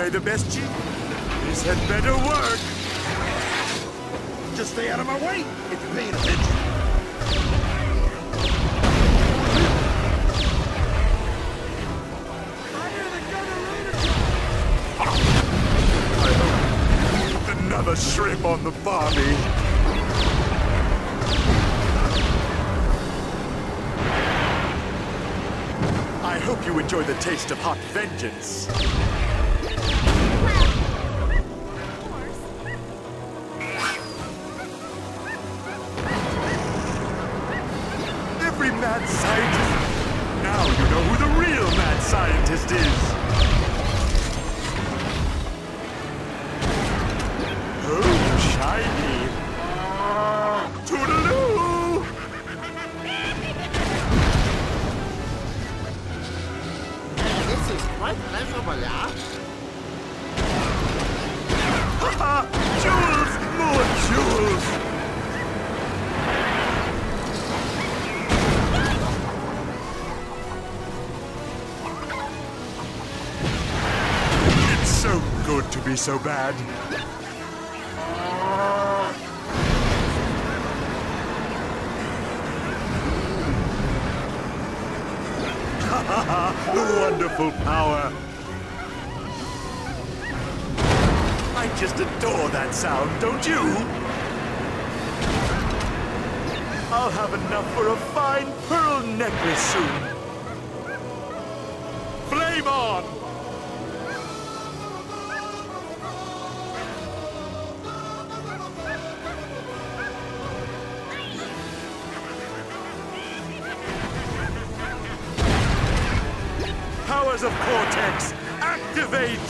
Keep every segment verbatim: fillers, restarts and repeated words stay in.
I the best chief? This had better work! Just stay out of my way if you're paying attention. Another shrimp on the barbie. I hope you enjoy the taste of hot vengeance. Every mad scientist... Now you know who the real mad scientist is. Oh, shiny. Toodaloo! This is quite pleasurable, yeah? Haha! Jewels! More jewels! It's so good to be so bad. Wonderful power! I just adore that sound, don't you? I'll have enough for a fine pearl necklace soon. Flame on! Powers of Cortex, activate!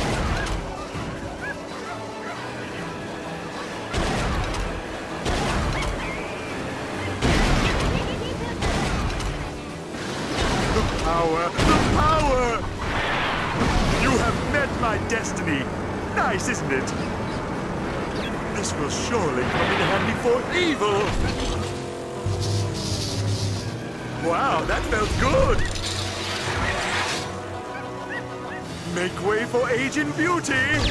The power, the power! You have met my destiny. Nice, isn't it? This will surely come in handy for evil. Wow, that felt good! Make way for age and beauty!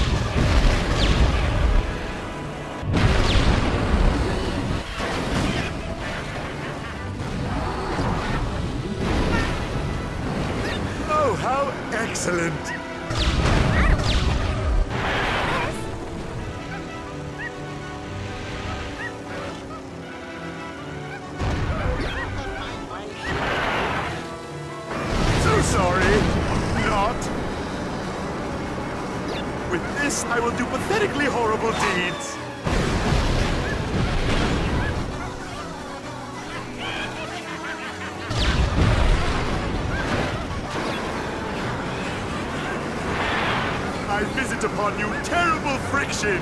Oh, how excellent! So sorry, not. With this, I will do pathetically horrible deeds. I visit upon you terrible friction.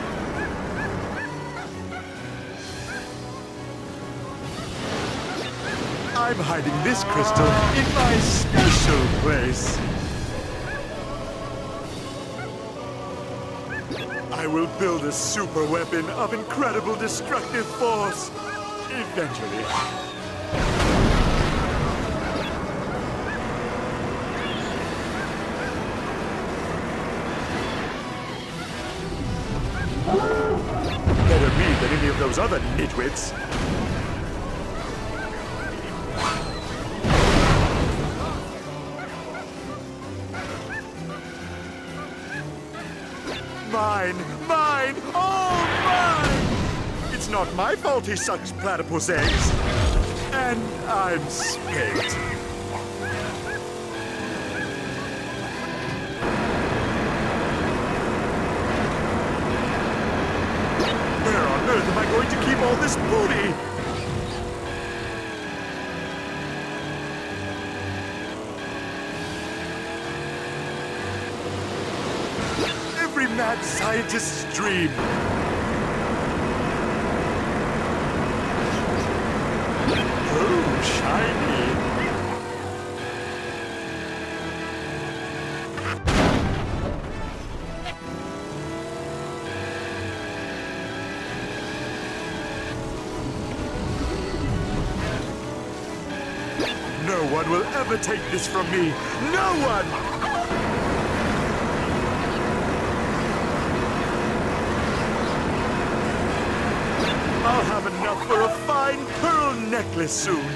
I'm hiding this crystal in my special place. I will build a super weapon of incredible destructive force. Eventually. Better me than any of those other nitwits. Mine! Mine! All mine! It's not my fault he sucks platypus eggs. And I'm spent. Where on earth am I going to keep all this booty? Every mad scientist's dream. Oh, shiny. No one will ever take this from me. No one! for a fine pearl necklace soon.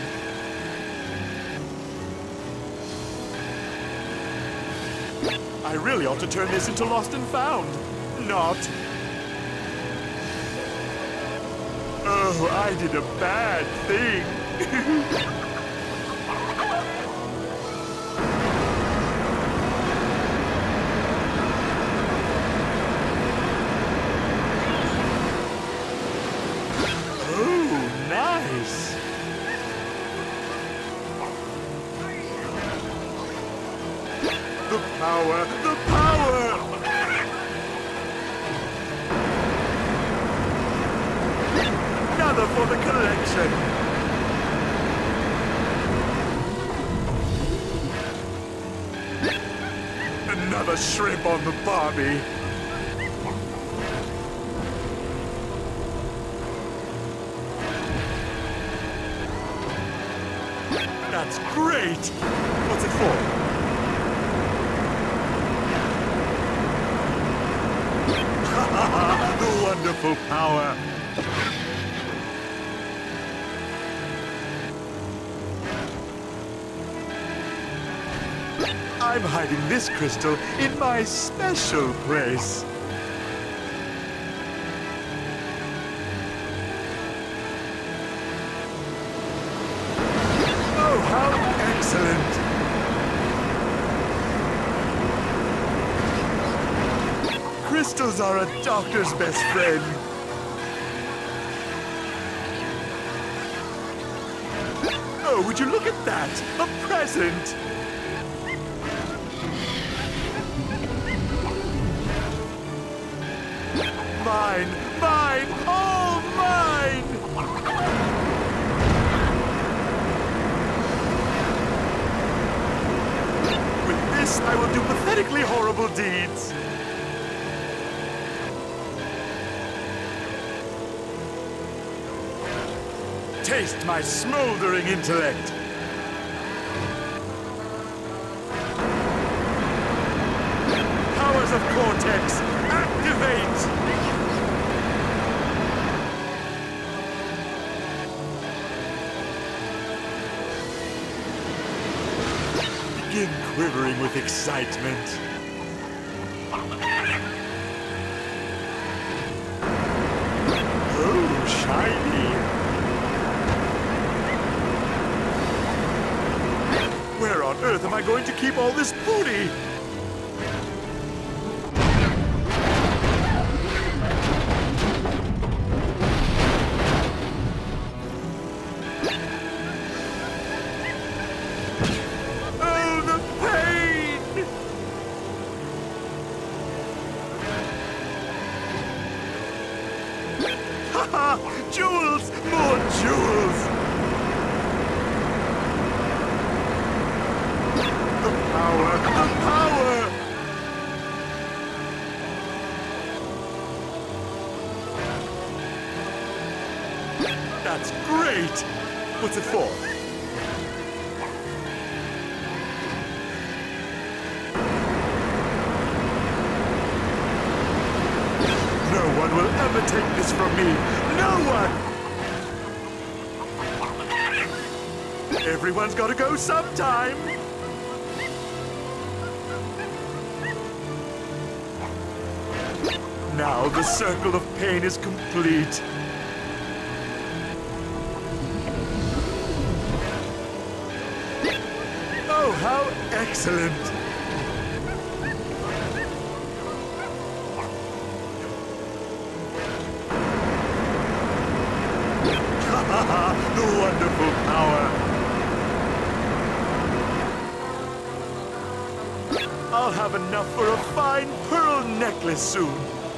I really ought to turn this into Lost and Found. Not. Oh, I did a bad thing. Nice! The power! The power! Another for the collection! Another shrimp on the Barbie! That's great! What's it for? Ha ha ha! The wonderful power! I'm hiding this crystal in my special place. How excellent! Crystals are a doctor's best friend. Oh, would you look at that? A present! Mine! Mine! All mine! I will do pathetically horrible deeds. Taste my smoldering intellect. Powers of Cortex, activate! Begin quivering with excitement. Oh, shiny! Where on earth am I going to keep all this booty? Jewels! More jewels! The power! The power! That's great! What's it for? No one will ever take this from me! No one! Everyone's gotta go sometime! Now the circle of pain is complete. Oh, how excellent! The wonderful power! I'll have enough for a fine pearl necklace soon.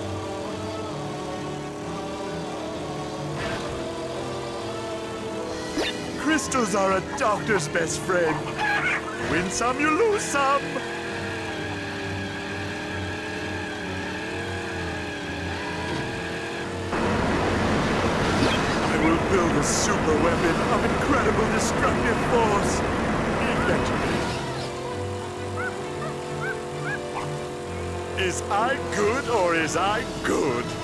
Crystals are a doctor's best friend. Win some, you lose some. Build a super weapon of incredible destructive force. Eventually. Is I good or is I good?